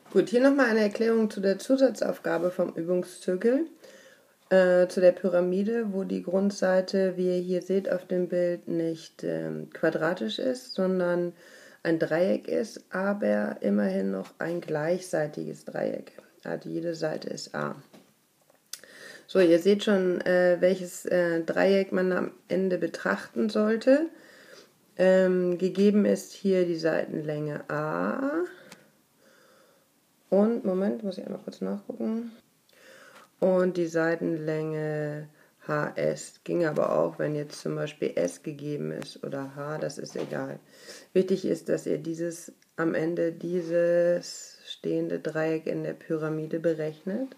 Gut, hier nochmal eine Erklärung zu der Zusatzaufgabe vom Übungszirkel, zu der Pyramide, wo die Grundseite, wie ihr hier seht auf dem Bild, nicht quadratisch ist, sondern ein Dreieck ist, aber immerhin noch ein gleichseitiges Dreieck. Also jede Seite ist A. So, ihr seht schon, welches Dreieck man am Ende betrachten sollte. Gegeben ist hier die Seitenlänge A. Und, Moment, muss ich einmal kurz nachgucken. Und die Seitenlänge HS. Ging aber auch, wenn jetzt zum Beispiel S gegeben ist oder H, das ist egal. Wichtig ist, dass ihr am Ende dieses stehende Dreieck in der Pyramide berechnet.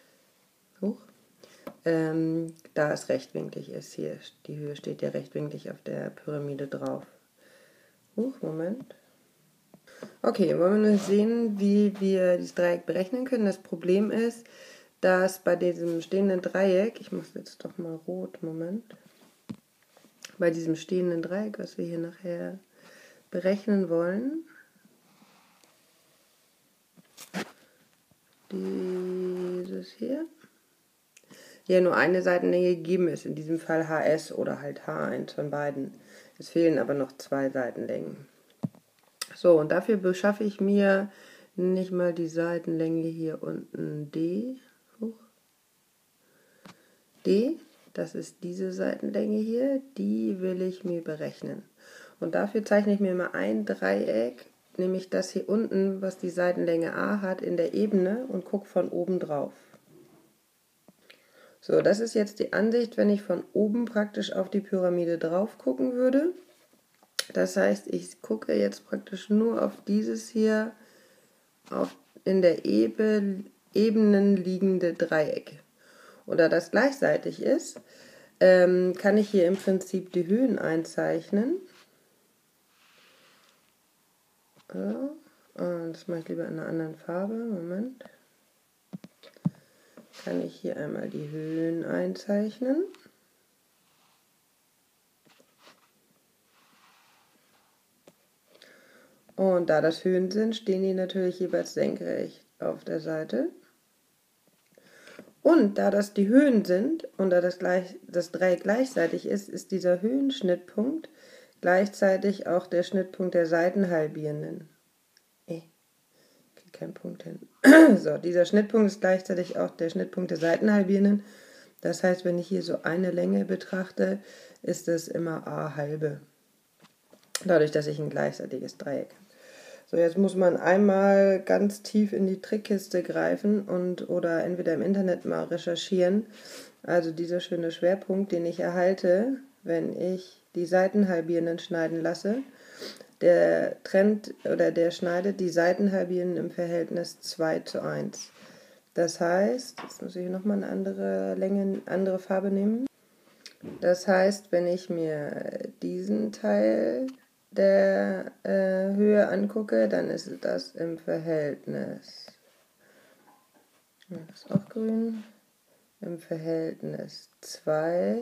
Da es rechtwinklig ist. Hier, die Höhe steht ja rechtwinklig auf der Pyramide drauf. Moment. Okay, wollen wir nun sehen, wie wir dieses Dreieck berechnen können. Das Problem ist, dass bei diesem stehenden Dreieck, ich mache jetzt doch mal rot, Moment, bei diesem stehenden Dreieck, was wir hier nachher berechnen wollen, dieses hier nur eine Seitenlänge gegeben ist, in diesem Fall HS oder halt H, eins von beiden. Es fehlen aber noch zwei Seitenlängen. So, und dafür beschaffe ich mir nicht mal die Seitenlänge hier unten D. D, das ist diese Seitenlänge hier, die will ich mir berechnen. Und dafür zeichne ich mir mal ein Dreieck, nämlich das hier unten, was die Seitenlänge A hat, in der Ebene und gucke von oben drauf. So, das ist jetzt die Ansicht, wenn ich von oben praktisch auf die Pyramide drauf gucken würde. Das heißt, ich gucke jetzt praktisch nur auf dieses hier, in der Ebenen liegende Dreieck. Und da das gleichseitig ist, kann ich hier im Prinzip die Höhen einzeichnen. Ja, das mache ich lieber in einer anderen Farbe. Moment. Kann ich hier einmal die Höhen einzeichnen. Und da das Höhen sind, stehen die natürlich jeweils senkrecht auf der Seite. Und da das die Höhen sind und da das Dreieck gleichseitig ist, ist dieser Höhenschnittpunkt gleichzeitig auch der Schnittpunkt der Seitenhalbierenden. Kein Punkt hin. So, dieser Schnittpunkt ist gleichzeitig auch der Schnittpunkt der Seitenhalbierenden. Das heißt, wenn ich hier so eine Länge betrachte, ist das immer a halbe. Dadurch, dass ich ein gleichseitiges Dreieck habe. So, jetzt muss man einmal ganz tief in die Trickkiste greifen oder entweder im Internet mal recherchieren. Also dieser schöne Schwerpunkt, den ich erhalte, wenn ich die Seitenhalbierenden schneiden lasse, der schneidet die Seitenhalbierenden im Verhältnis 2:1. Das heißt, jetzt muss ich hier nochmal eine andere Farbe nehmen. Das heißt, wenn ich mir diesen Teil der Höhe angucke, dann ist das im Verhältnis, das ist auch grün, im Verhältnis 2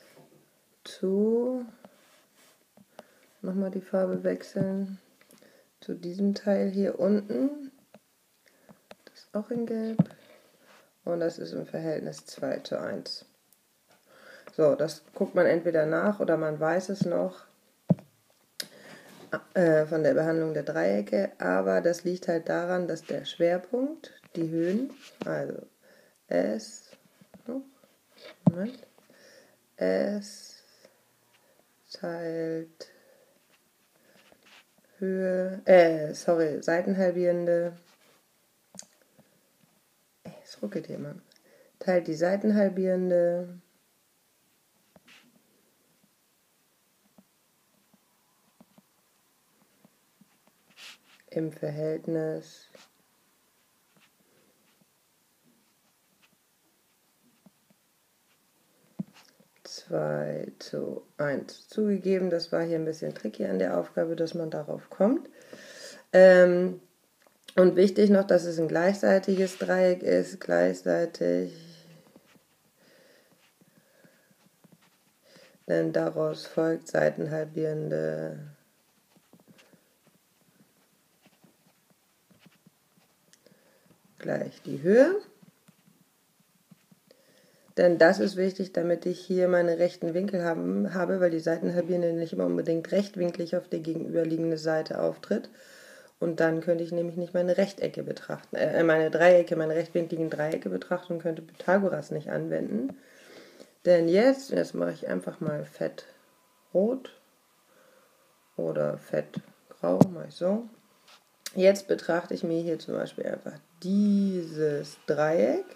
zu, nochmal die Farbe wechseln, zu diesem Teil hier unten, das ist auch in Gelb, und das ist im Verhältnis 2:1. So, das guckt man entweder nach oder man weiß es noch von der Behandlung der Dreiecke, aber das liegt halt daran, dass der Schwerpunkt, die Höhen, also S teilt Seitenhalbierende, es ruckelt hier mal, teilt die Seitenhalbierende im Verhältnis 2:1. Zugegeben, das war hier ein bisschen tricky an der Aufgabe, dass man darauf kommt. Und wichtig noch, dass es ein gleichseitiges Dreieck ist, gleichseitig, denn daraus folgt Seitenhalbierende gleich die Höhe. Denn das ist wichtig, damit ich hier meine rechten Winkel habe, weil die Seitenhalbierende nicht immer unbedingt rechtwinklig auf der gegenüberliegende Seite auftritt. Und dann könnte ich nämlich nicht meine Rechtecke betrachten, meine Dreiecke, meine rechtwinkligen Dreiecke betrachten und könnte Pythagoras nicht anwenden. Denn jetzt mache ich einfach mal fett rot oder fett grau, mache ich so. Jetzt betrachte ich mir hier zum Beispiel einfach dieses Dreieck.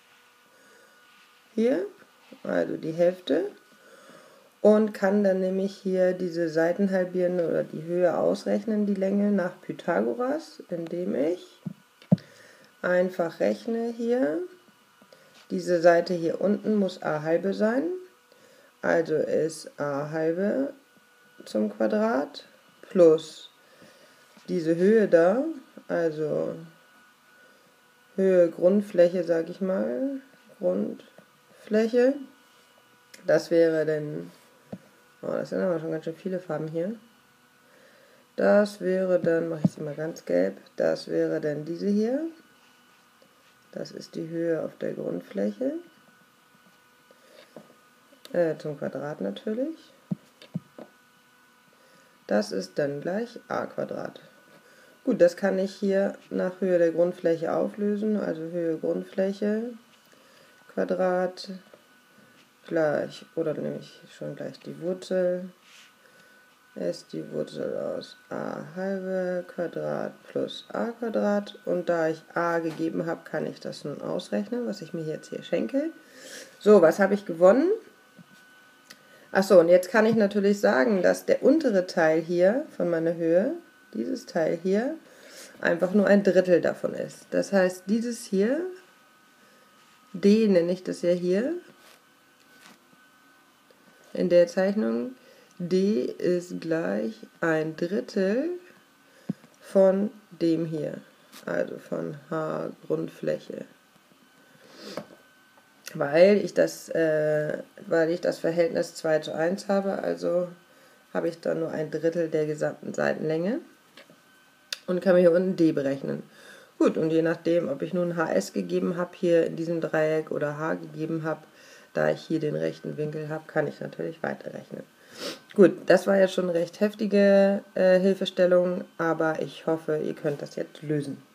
Hier, also die Hälfte, und kann dann nämlich hier diese Seitenhalbierende oder die Höhe ausrechnen, die Länge nach Pythagoras, indem ich einfach rechne hier, diese Seite hier unten muss a halbe sein, also ist a halbe zum Quadrat plus diese Höhe da, also Höhe Grundfläche, sage ich mal, Grundfläche, das wäre dann, oh, das sind aber schon ganz schön viele Farben hier, das wäre dann, mache ich sie mal ganz gelb, das wäre dann diese hier, das ist die Höhe auf der Grundfläche, zum Quadrat natürlich, das ist dann gleich a Quadrat. Gut, das kann ich hier nach Höhe der Grundfläche auflösen, also Höhe Grundfläche, Quadrat, gleich, oder nehme ich schon gleich die Wurzel, ist die Wurzel aus a halbe Quadrat plus a Quadrat, und da ich a gegeben habe, kann ich das nun ausrechnen, was ich mir jetzt hier schenke. So, was habe ich gewonnen? Achso, und jetzt kann ich natürlich sagen, dass der untere Teil hier von meiner Höhe, dieses Teil hier, einfach nur ein Drittel davon ist. Das heißt, dieses hier, d nenne ich das ja hier, in der Zeichnung, d ist gleich ein Drittel von dem hier, also von h Grundfläche. Weil ich das Verhältnis 2:1 habe, also habe ich dann nur ein Drittel der gesamten Seitenlänge und kann mir hier unten d berechnen. Gut, und je nachdem, ob ich nun hs gegeben habe hier in diesem Dreieck oder h gegeben habe, da ich hier den rechten Winkel habe, kann ich natürlich weiterrechnen. Gut, das war ja schon eine recht heftige Hilfestellung, aber ich hoffe, ihr könnt das jetzt lösen.